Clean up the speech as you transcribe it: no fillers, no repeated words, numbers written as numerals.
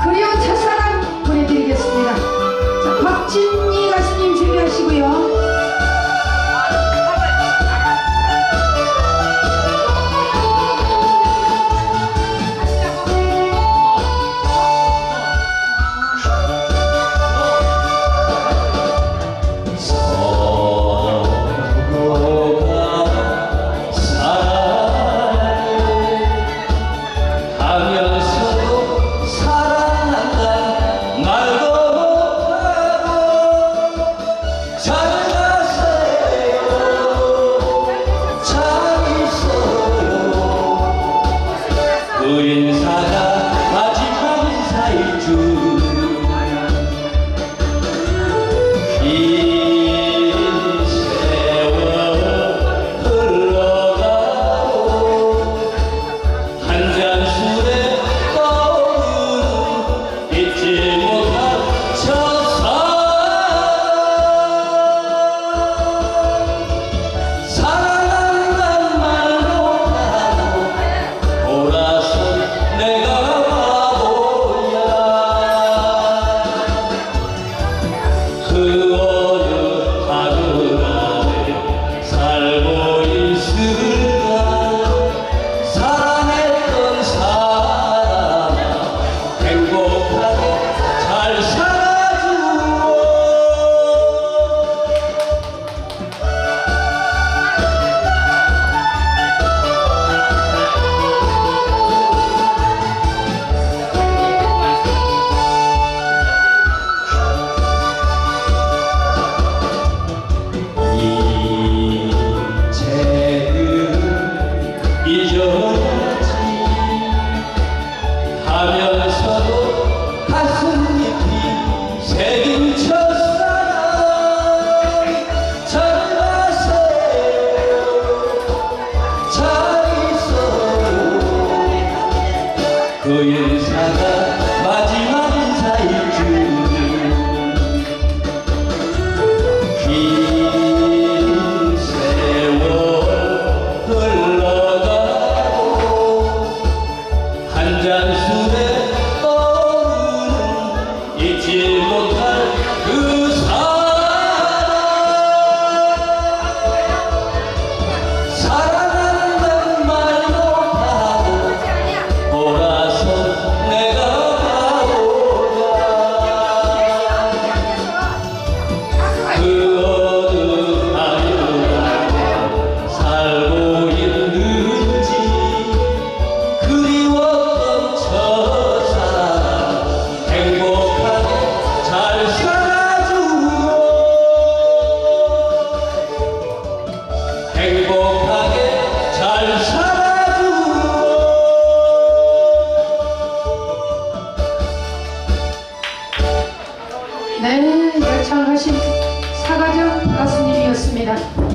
그리운 첫사랑 보내드리겠습니다. 자, 박진희 가수님 준비하시고요. 그 인사가 마지막 인사일 줄 긴 세월 흘러가고 한 잔 술에 떠오르는 잊지 못할 첫사랑 사랑한단 말 못하고 돌아서 내가 바보야. 그 어느 하늘 아래 살고 있을까. 사랑했던 사람아 행복하게 잘 살아주오. 잊어야지 하면서도 가슴 깊이 새긴 첫사랑 잘 가세요 잘 있어요. 그 인사가 마지막 인사일 줄 긴 세월 잔술에 떠오르는 잊지 못할 그 사랑 사랑한단 말 못하고 돌아서 내가 바보야. 그 어느 하늘 아래 살고 있는지 그리웠던 첫사랑 행복하게 잘 살아주오. 행복하게 잘 살아주오. 네, 열창하신 사가정 가수님이었습니다.